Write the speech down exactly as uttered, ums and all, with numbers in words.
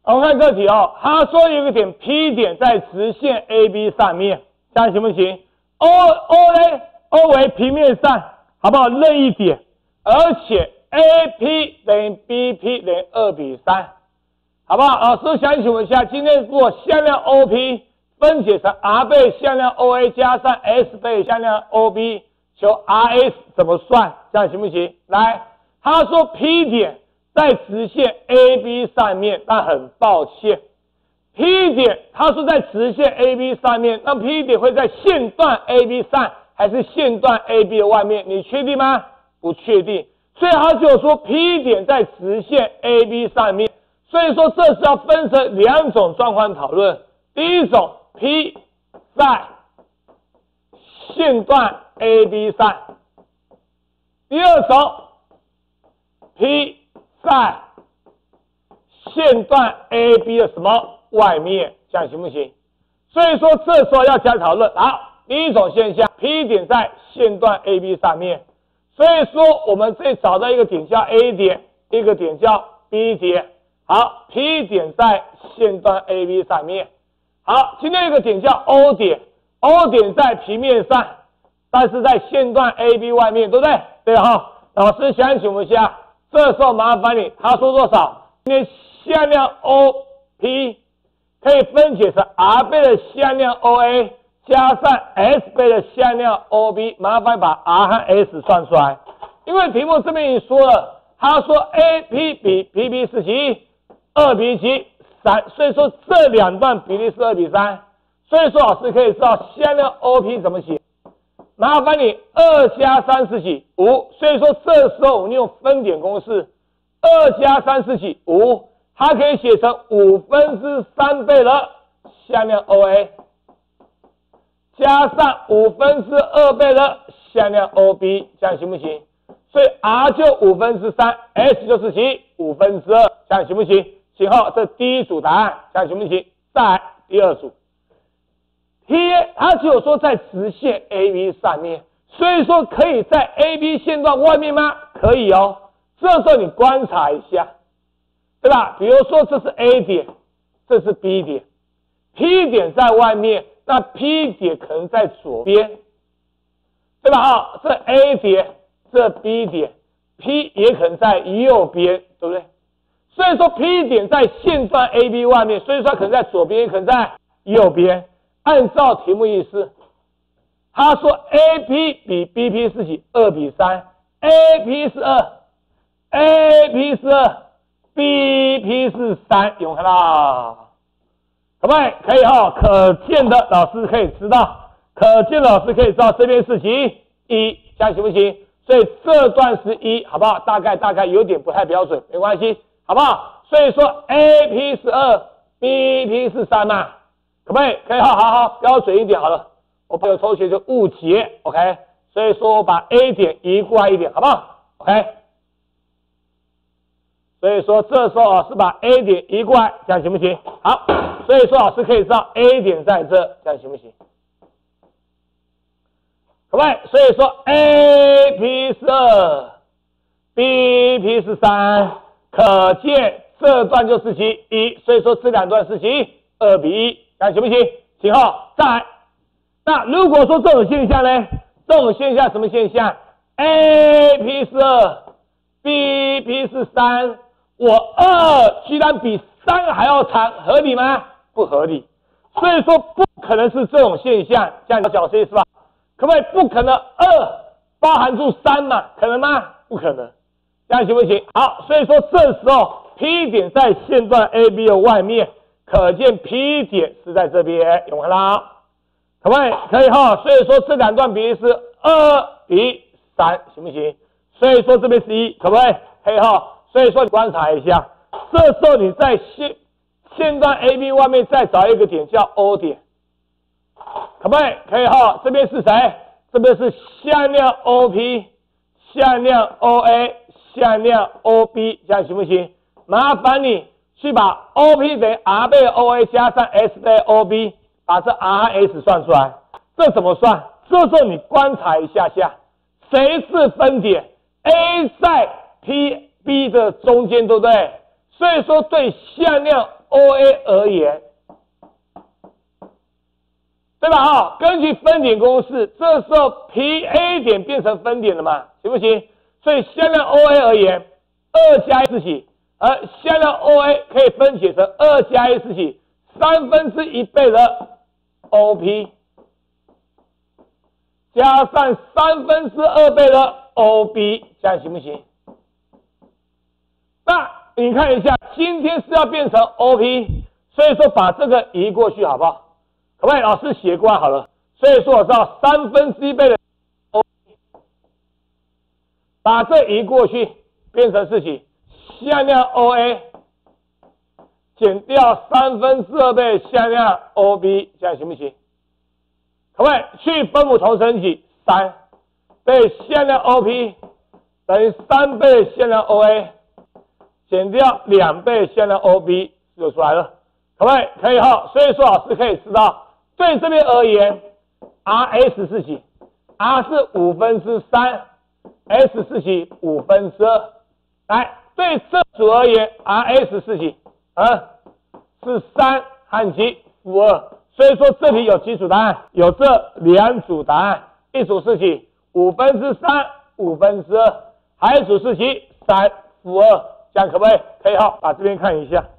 我们看这题哦，他说有个点 P 点在直线 A B 上面，这样行不行 ？O O A O 为平面上，好不好？任意点，而且 A P 等于 B P 等于二比三，好不好？老师想请问一下，今天如果向量 O P 分解成 R 倍向量 O A 加上 S 倍向量 O B， 求 R S 怎么算？这样行不行？来，他说 P 点在直线 A B 上面，那很抱歉 ，P 点他说在直线 A B 上面，那 P 点会在线段 A B 上还是线段 A B 的外面？你确定吗？不确定，所以他就说 P 点在直线 A B 上面，所以说这是要分成两种状况讨论。第一种 P 在线段 A B 上，第二种 P 在线段 A B 的什么外面，这样行不行？所以说这时候要加讨论。好，第一种现象 ，P 点在线段 A B 上面，所以说我们这里找到一个点叫 A 点，一个点叫 B 点。好 ，P 点在线段 A B 上面。好，今天有一个点叫 O 点 ，O 点在平面上，但是在线段 A B 外面，对不对？对哈。老师想请问一下，这时候麻烦你，他说多少？今天向量 O P 可以分解成 R 倍的向量 O A 加上 S 倍的向量 O B， 麻烦把 R 和 S 算出来。因为题目这边已经说了，他说 A P 比 P P 是几？二比几？三，所以说这两段比例是二比三，所以说老师可以知道向量 O P 怎么写。麻烦你二加三是几？五，所以说这时候我们用分点公式，二加三是几？五，它可以写成五分之三倍的向量 O A， 加上五分之二倍的向量 O B， 这样行不行？所以 R 就五分之三 ，S 就是几？五分之二，这样行不行？请号，这第一组答案，这样行不行？再来第二组 ，T 它只有说在直线 A B 上面，所以说可以在 A B 线段外面吗？可以哦。这时候你观察一下，对吧？比如说这是 A 点，这是 B 点 ，P 点在外面，那 P 点可能在左边，对吧？啊，这 A 点，这 B 点 ，P 也可能在右边，对不对？所以说 P 点在线段 A B 外面，所以说它可能在左边，也可能在右边。按照题目意思，他说 A P 比 B P 是几？二比三 ，A P 是二 ，A P 是二 ，B P 是三，有没有看到？可不可以？可以哈，可见的老师可以知道，可见的老师可以知道这边是几？一，这样行不行？所以这段是一，好不好？大概大概有点不太标准，没关系。好不好？所以说 A P 是二 ，B P 是三嘛，可不可以？可以，好好好，标准一点好了。我朋友同学就误解 ，OK？ 所以说我把 A 点移过来一点，好不好 ？OK？ 所以说这时候老师把 A 点移过来，这样行不行？好，所以说老师可以知道 A 点在这，这样行不行？可不可以？所以说 A P 是二 ，B P 是三。可见这段就是几一，所以说这两段是几二比一，看行不行？请号再来。那如果说这种现象呢？这种现象什么现象 ？A P 是二 ，B P 是三，我二居然比三还要长，合理吗？不合理。所以说不可能是这种现象，这样讲是意思吧？可不可以？不可能二包含住三嘛？可能吗？不可能。这样行不行？好，所以说这时候 P 点在线段 A B 的外面，可见 P 点是在这边，有没有看到？可不可以？可以哈。所以说这两段比例是二比三，行不行？所以说这边是一，可不可以？可以哈。所以说你观察一下，这时候你在线线段 A B 外面再找一个点叫 O 点，可不可以？可以哈。这边是谁？这边是向量 O P， 向量 O A。向量 O B， 这样行不行？麻烦你去把 O P 等于 R 倍 O A 加上 S 倍 O B， 把这 R 和 S 算出来。这怎么算？这时候你观察一下下，谁是分点 ？A 在 P B 的中间，对不对？所以说对向量 O A 而言，对吧？哈，根据分点公式，这时候 P A 点变成分点了嘛，行不行？所以向量 O A 而言，二加 A 四起，而向量 O A 可以分解成二加 A 四起，三分之一倍的 O P。加上三分之二倍的 O B， 这样行不行？那你看一下，今天是要变成 O P， 所以说把这个移过去好不好？可不可以？老师写过来好了。所以说我知道三分之一倍的 O B， 把这移过去变成是起向量 O A 减掉三分之二倍向量 O B， 这样行不行？可不可以去分母同乘起三倍向量 O P 等于三倍向量 O A 减掉两倍向量 O B 就出来了，可不可以？可以哈。所以说老师可以知道，对这边而言 ，R S 是几 ？R 是五分之三 ，S 是几？五分之二。来，对这组而言 ，R S 是几？啊，是三和几负二。所以说这里有几组答案？有这两组答案，一组是几？五分之三，五分之二，还有一组是几？三负二，这样可不可以？可以哈，把这边看一下。